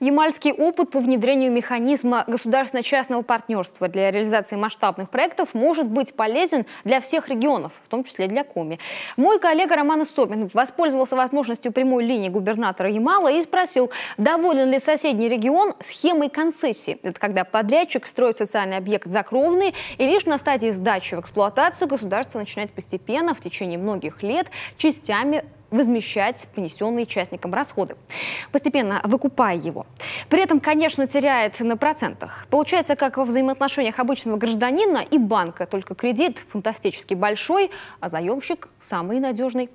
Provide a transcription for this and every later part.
Ямальский опыт по внедрению механизма государственно-частного партнерства для реализации масштабных проектов может быть полезен для всех регионов, в том числе для Коми. Мой коллега Роман Истомин воспользовался возможностью прямой линии губернатора Ямала и спросил, доволен ли соседний регион схемой концессии. Это когда подрядчик строит социальный объект за кровные, и лишь на стадии сдачи в эксплуатацию государство начинает постепенно, в течение многих лет, частями возмещать понесенные частникам расходы, постепенно выкупая его. При этом, конечно, теряет на процентах. Получается, как во взаимоотношениях обычного гражданина и банка, только кредит фантастически большой, а заемщик самый надежный.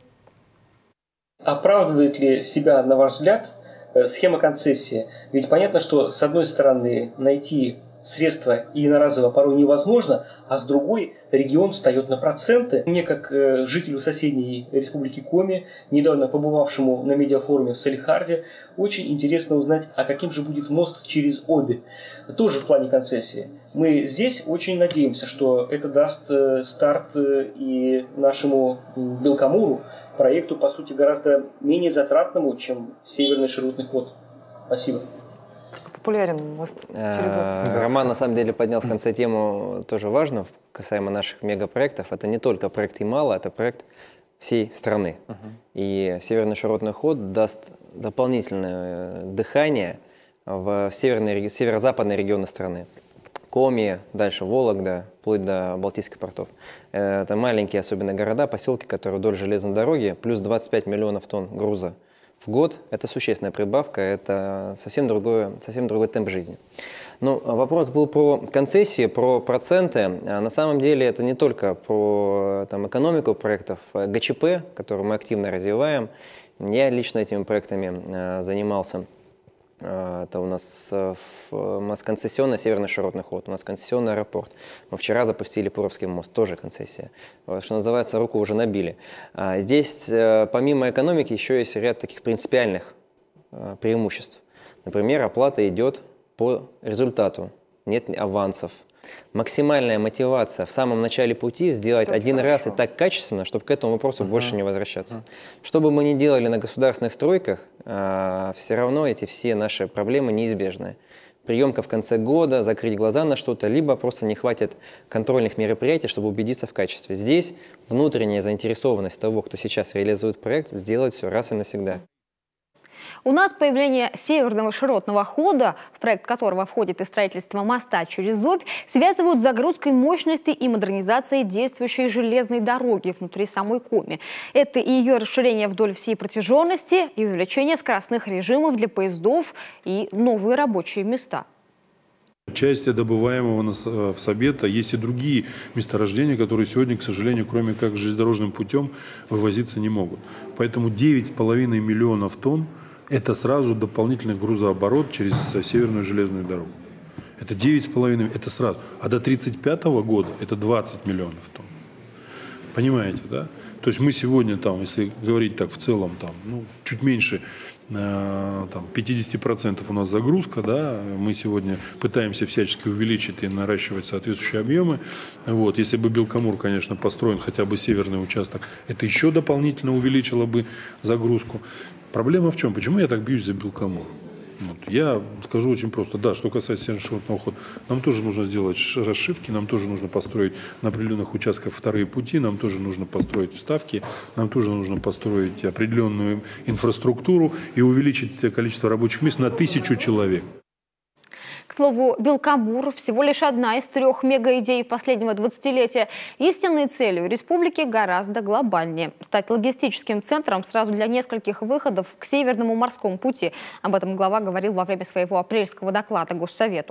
Оправдывает ли себя, на ваш взгляд, схема концессии? Ведь понятно, что с одной стороны найти средства единоразово порой невозможно, а с другой регион встает на проценты. Мне, как жителю соседней республики Коми, недавно побывавшему на медиафоруме в Салехарде, очень интересно узнать, а каким же будет мост через Оби, тоже в плане концессии. Мы здесь очень надеемся, что это даст старт и нашему Белкамуру, проекту, по сути, гораздо менее затратному, чем Северный широтный ход. Спасибо. Популярен мост через Оби. Роман на самом деле поднял в конце тему тоже важную, касаемо наших мегапроектов. Это не только проект Ямала, это проект всей страны. И Северный широтный ход даст дополнительное дыхание в северо-западные регионы страны. Коми, дальше Вологда, вплоть до Балтийских портов. Это маленькие особенно города, поселки, которые вдоль железной дороги, плюс 25 миллионов тонн груза в год. Это существенная прибавка, это совсем другой темп жизни. Ну, вопрос был про концессии, про проценты. На самом деле это не только про экономику проектов ГЧП, которую мы активно развиваем. Я лично этими проектами занимался. Это у нас концессионный Северный широтный ход, у нас концессионный аэропорт. Мы вчера запустили Пуровский мост, тоже концессия. Что называется, руку уже набили. Здесь помимо экономики еще есть ряд таких принципиальных преимуществ. Например, оплата идет по результату, нет авансов. Максимальная мотивация в самом начале пути сделать один раз и так качественно, чтобы к этому вопросу больше не возвращаться. Что бы мы ни делали на государственных стройках, все равно эти все наши проблемы неизбежны. Приемка в конце года, закрыть глаза на что-то, либо просто не хватит контрольных мероприятий, чтобы убедиться в качестве. Здесь внутренняя заинтересованность того, кто сейчас реализует проект, сделать все раз и навсегда. У нас появление Северного широтного хода, в проект которого входит и строительство моста через Обь, связывают с загрузкой мощности и модернизацией действующей железной дороги внутри самой Коми. Это и ее расширение вдоль всей протяженности, и увеличение скоростных режимов для поездов, и новые рабочие места. Части добываемого в Собета есть и другие месторождения, которые сегодня, к сожалению, кроме как железнодорожным путем, вывозиться не могут. Поэтому 9,5 миллионов тонн – это сразу дополнительный грузооборот через Северную железную дорогу. Это 9,5, это сразу. А до 1935 года это 20 миллионов тонн. Понимаете, да? То есть мы сегодня, если говорить так в целом, чуть меньше 50% у нас загрузка, да, мы сегодня пытаемся всячески увеличить и наращивать соответствующие объемы. Вот. Если бы Белкамур, конечно, построен хотя бы северный участок, это еще дополнительно увеличило бы загрузку. Проблема в чем? Почему я так бьюсь за Белкамур? Я скажу очень просто. Да, что касается Северного широтного хода, нам тоже нужно сделать расшивки, нам тоже нужно построить на определенных участках вторые пути, нам тоже нужно построить вставки, нам тоже нужно построить определенную инфраструктуру и увеличить количество рабочих мест на 1000 человек. К слову, Белкамур всего лишь одна из 3 мегаидей последнего 20-летия. Истинной целью республики гораздо глобальнее – стать логистическим центром сразу для нескольких выходов к Северному морскому пути. Об этом глава говорил во время своего апрельского доклада Госсовету.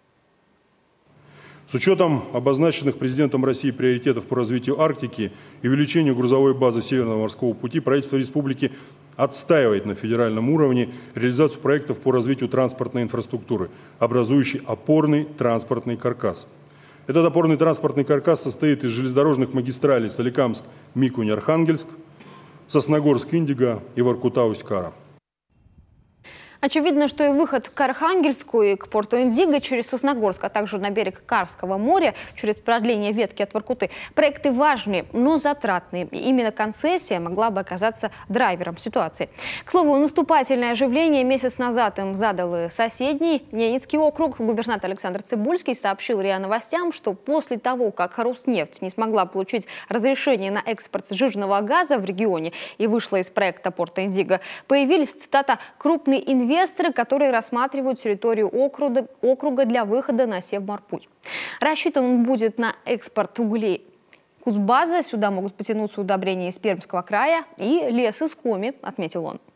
С учетом обозначенных президентом России приоритетов по развитию Арктики и увеличению грузовой базы Северного морского пути, правительство республики отстаивает на федеральном уровне реализацию проектов по развитию транспортной инфраструктуры, образующей опорный транспортный каркас. Этот опорный транспортный каркас состоит из железнодорожных магистралей Соликамск, Микунь, Архангельск, Сосногорск, Индиго и Воркута, Усть-Кара. Очевидно, что и выход к Архангельску и к порту Индиго через Сосногорск, а также на берег Карского моря через продление ветки от Воркуты – проекты важные, но затратные. И именно концессия могла бы оказаться драйвером ситуации. К слову, наступательное оживление месяц назад им задал и соседний Ненецкий округ. Губернатор Александр Цыбульский сообщил РИА Новостям, что после того, как Роснефть не смогла получить разрешение на экспорт сжиженного газа в регионе и вышла из проекта порта Индиго, появились, цитата, «крупные инвесторы, которые рассматривают территорию округа для выхода на Севморпуть». Рассчитан он будет на экспорт углей Кузбасса. Сюда могут потянуться удобрения из Пермского края и лес из Коми, отметил он.